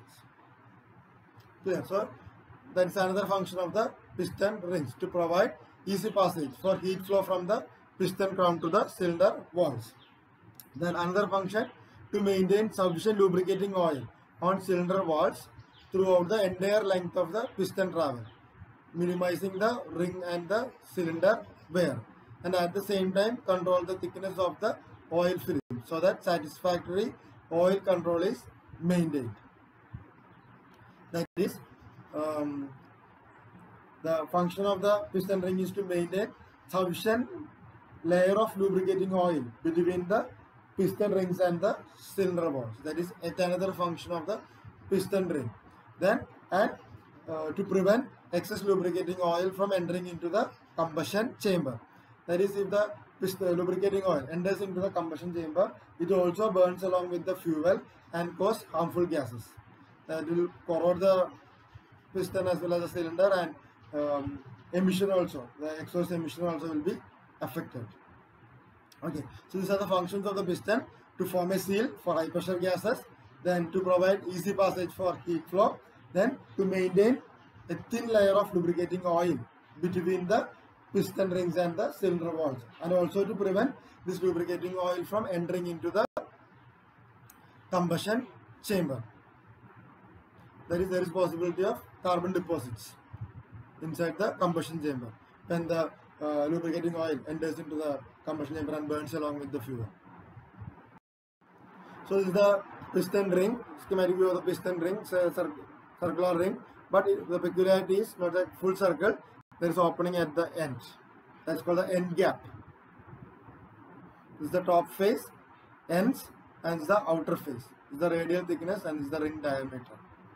Speaker 1: Clear? So that's another function of the piston rings, to provide easy passage for heat flow from the piston crown to the cylinder walls. Then another function, to maintain sufficient lubricating oil on cylinder walls throughout the entire length of the piston travel, minimizing the ring and the cylinder wear, and at the same time control the thickness of the oil film so that satisfactory oil control is maintained. That is, um, the function of the piston ring is to maintain sufficient layer of lubricating oil between the piston rings and the cylinder walls. That is yet another function of the piston ring. Then, and uh, to prevent excess lubricating oil from entering into the combustion chamber. That is, if the piston, lubricating oil enters into the combustion chamber, it also burns along with the fuel and cause harmful gases. That will corrode the piston as well as the cylinder, and um, emission also, the exhaust emission also will be affected. Okay, so these are the functions of the piston: to form a seal for high pressure gases, then to provide easy passage for heat flow, then to maintain a thin layer of lubricating oil between the piston rings and the cylinder walls, and also to prevent this lubricating oil from entering into the combustion chamber. That is, there is possibility of carbon deposits inside the combustion chamber when the uh, lubricating oil enters into the combustion chamber and burns along with the fuel. So this is the piston ring, schematic view of the piston ring, so cir circular ring, but it, the peculiarity is not a full circle, there is opening at the end. That's called the end gap. This is the top face, ends, and this is the outer face. This is the radial thickness and this is the ring diameter.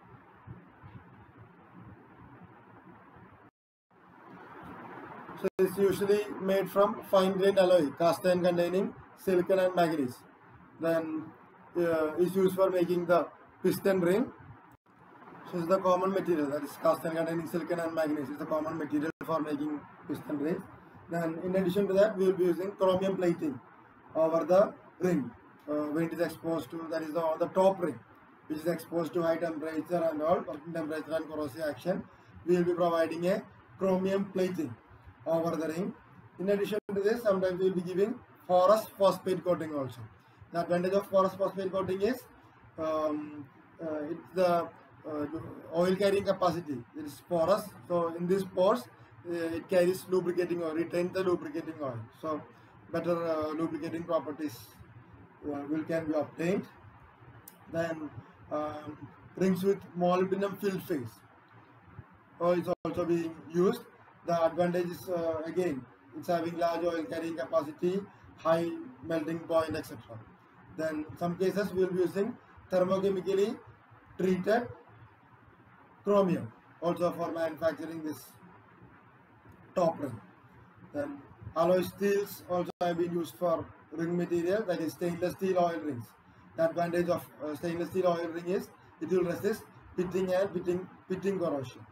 Speaker 1: So it is usually made from fine grained alloy, cast iron containing silicon and manganese. Then uh, is used for making the piston ring. So this is the common material, that is cast iron containing silicon and manganese. Is the common material for making piston rings. Then in addition to that, we will be using chromium plating over the ring uh, when it is exposed to, that is the, the top ring, which is exposed to high temperature and all, working temperature and corrosive action. We will be providing a chromium plating over the ring. In addition to this, sometimes we will be giving porous phosphate coating also. The advantage of porous phosphate coating is um, uh, it's the uh, oil carrying capacity. It is porous, so in these pores uh, it carries lubricating oil, retains the lubricating oil. So better uh, lubricating properties uh, will can be obtained. Then um, rings with molybdenum filled face oil is also being used. The advantage is uh, again, it's having large oil carrying capacity, high melting point, et cetera. Then some cases we will be using thermochemically treated chromium also for manufacturing this top ring. Then alloy steels also have been used for ring material, that is stainless steel oil rings. The advantage of uh, stainless steel oil ring is it will resist pitting and pitting, pitting corrosion.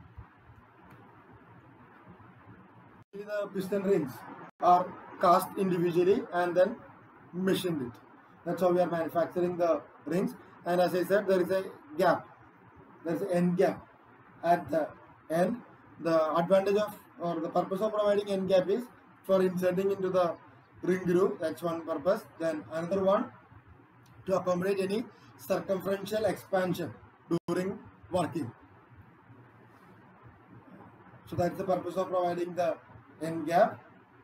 Speaker 1: The piston rings are cast individually and then machined it. That's how we are manufacturing the rings. And as I said, there is a gap. There is an end gap at the end. The advantage of or the purpose of providing end gap is for inserting into the ring groove. That's one purpose. Then another one, to accommodate any circumferential expansion during working. So that's the purpose of providing the end gap.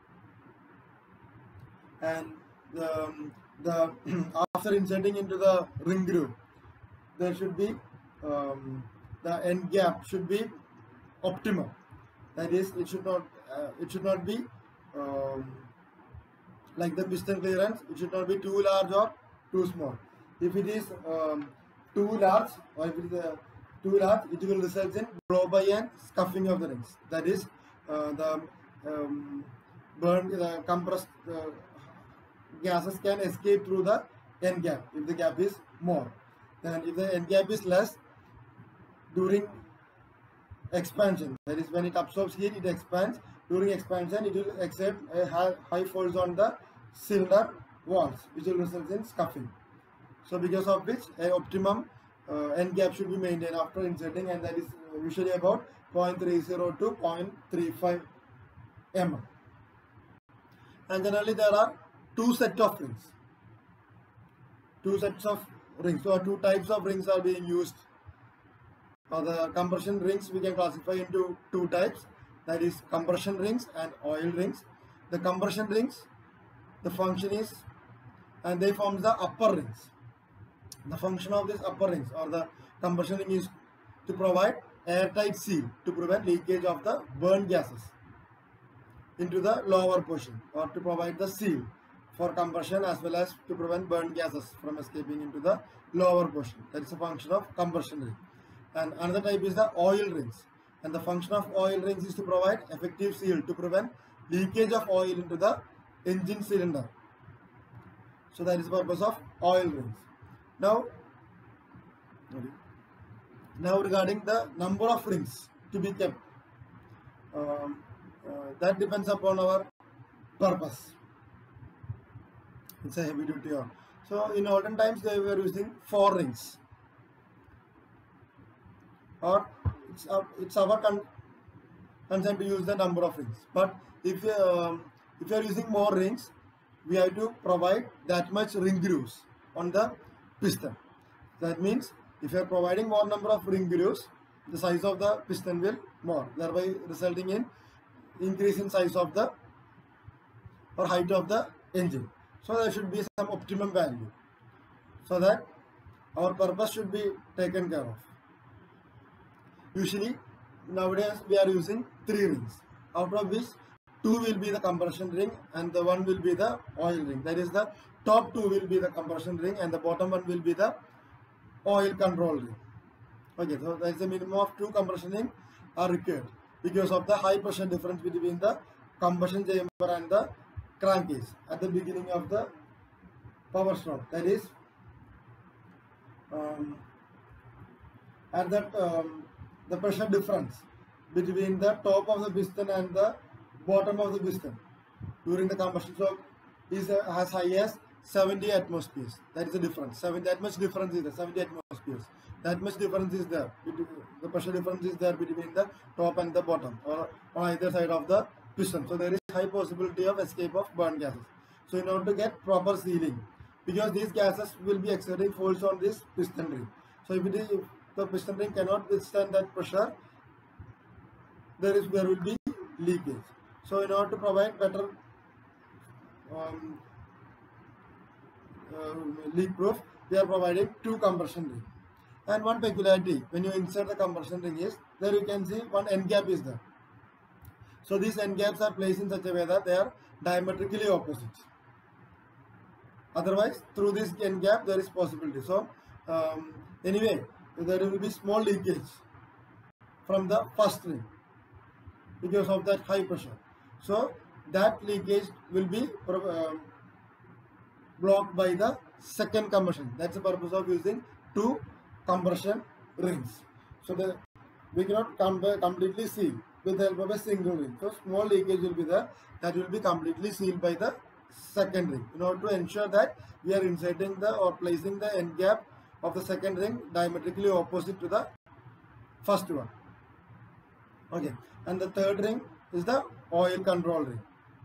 Speaker 1: And the, um, the after inserting into the ring groove, there should be um, the end gap should be optimal. That is, it should not uh, it should not be um, like the piston clearance. It should not be too large or too small. If it is um, too large, or if it is uh, too large, it will result in blow by and scuffing of the rings. That is, uh, the um, burn the compressed uh, gases can escape through the end gap if the gap is more. Then if the end gap is less, during expansion, that is when it absorbs heat, it expands. During expansion, it will exert a high, high force on the cylinder walls, which will result in scuffing. So because of which an optimum uh, end gap should be maintained after inserting, and that is usually about zero point three zero to zero point three five millimeters. And generally there are two set of rings. two sets of rings, so two types of rings are being used. Now the compression rings we can classify into two types, that is compression rings and oil rings. The compression rings, the function is, and they form the upper rings. The function of these upper rings or the compression ring is to provide airtight seal to prevent leakage of the burn gases into the lower portion, or to provide the seal for compression as well as to prevent burn gases from escaping into the lower portion. That is a function of compression ring. And another type is the oil rings, and the function of oil rings is to provide effective seal to prevent leakage of oil into the engine cylinder. So that is the purpose of oil rings. Now, now regarding the number of rings to be kept, um, uh, that depends upon our purpose. It's a heavy duty one. So in olden times they were using four rings, or it's our, it's our con concern to use the number of rings. But if um, if you are using more rings, we have to provide that much ring grooves on the piston. That means if you are providing more number of ring grooves, the size of the piston will more, thereby resulting in increase in size of the or height of the engine. So there should be some optimum value, so that our purpose should be taken care of. Usually nowadays we are using three rings, out of which two will be the compression ring and the one will be the oil ring. That is, the top two will be the compression ring and the bottom one will be the oil control ring. Okay, so there is a minimum of two compression rings are required because of the high pressure difference between the combustion chamber and the crankcase at the beginning of the power stroke. That is, um, at that um, the pressure difference between the top of the piston and the bottom of the piston during the combustion stroke is uh, as high as seventy atmospheres. That is the difference. seventy, that much difference is there. seventy atmospheres. That much difference is there. The pressure difference is there between the top and the bottom, or on either side of the piston. So there is high possibility of escape of burn gases. So in order to get proper sealing, because these gases will be exerting force on this piston ring. So if, it is, if the piston ring cannot withstand that pressure, there is there will be leakage. So in order to provide better um, uh, leak proof, we are providing two compression rings. And one peculiarity when you insert the compression ring is, there you can see one end gap is there. So these end gaps are placed in such a way that they are diametrically opposite. Otherwise, through this end gap there is possibility. So um, anyway, there will be small leakage from the first ring because of that high pressure. So that leakage will be uh, blocked by the second combustion. That's the purpose of using two compression rings. So the, we cannot com completely seal with the help of a single ring. So small leakage will be there, that will be completely sealed by the second ring, in order to ensure that we are inserting the or placing the end gap of the second ring diametrically opposite to the first one. Okay, and the third ring is the oil control ring.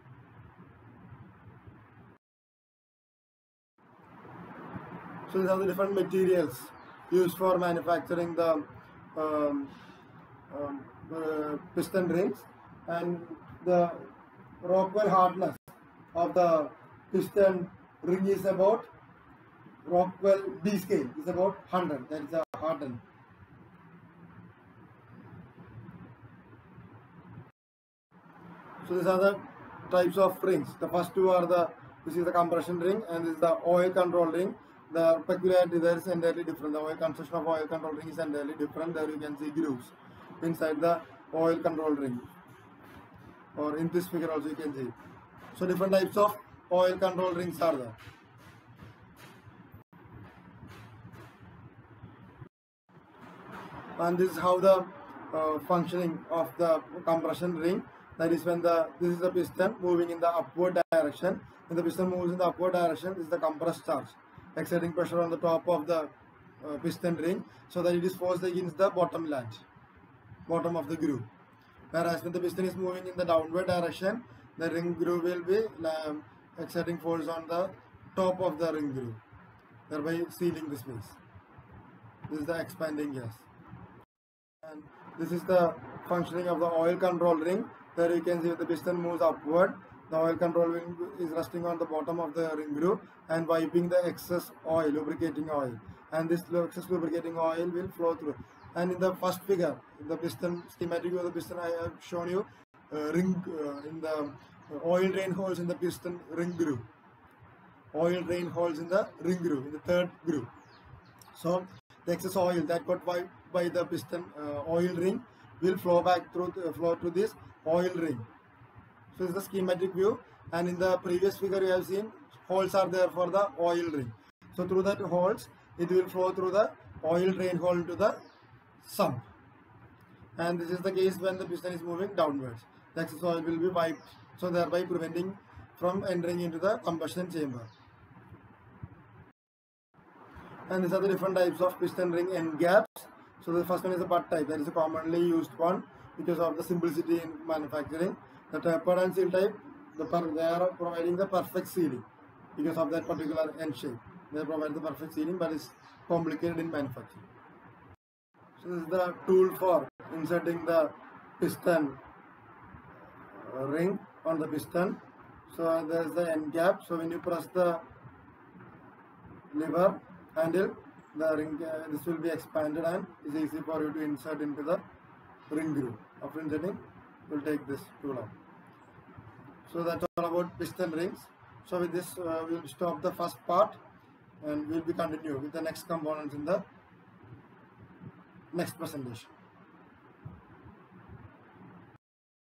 Speaker 1: So these are the different materials used for manufacturing the um, um, uh, piston rings, and the Rockwell hardness of the piston ring is about, Rockwell D scale is about one hundred. That is a hardened. So these are the types of rings. The first two are the, this is the compression ring and this is the oil control ring. The peculiarity there is entirely different. The oil construction of oil control ring is entirely different. There you can see grooves inside the oil control ring, or in this figure also you can see. So different types of oil control rings are there. And this is how the uh, functioning of the compression ring. That is when the, this is the piston moving in the upward direction. When the piston moves in the upward direction, this is the compressed charge exerting pressure on the top of the uh, piston ring, so that it is forced against the bottom flange, bottom of the groove. Whereas when the piston is moving in the downward direction, the ring groove will be um, exerting force on the top of the ring groove. thereby sealing the space. This is the expanding gas. And this is the functioning of the oil control ring. There you can see the piston moves upward. The oil control ring is resting on the bottom of the ring groove and wiping the excess oil, lubricating oil. And this excess lubricating oil will flow through. And in the first figure, in the piston schematic of the piston, I have shown you uh, ring uh, in the oil drain holes in the piston ring groove. Oil drain holes in the ring groove, in the third groove. So the excess oil that got wiped by the piston uh, oil ring will flow back through the, flow to this oil ring. So this is the schematic view, and in the previous figure you have seen holes are there for the oil ring. So through that holes it will flow through the oil drain hole into the sump, and this is the case when the piston is moving downwards. The excess oil will be wiped, so thereby preventing from entering into the combustion chamber. And these are the different types of piston ring end gaps. So the first one is the butt type, that is a commonly used one because of the simplicity in manufacturing. The tapered and seal type, the per, they are providing the perfect sealing because of that particular end shape. They provide the perfect sealing, but it's complicated in manufacturing. So this is the tool for inserting the piston uh, ring on the piston. So there is the end gap. So when you press the lever handle, the ring uh, this will be expanded and it's easy for you to insert into the ring groove. After inserting, we'll take this tool out. So that's all about piston rings. So with this uh, we'll stop the first part and we'll be continue with the next components in the next presentation.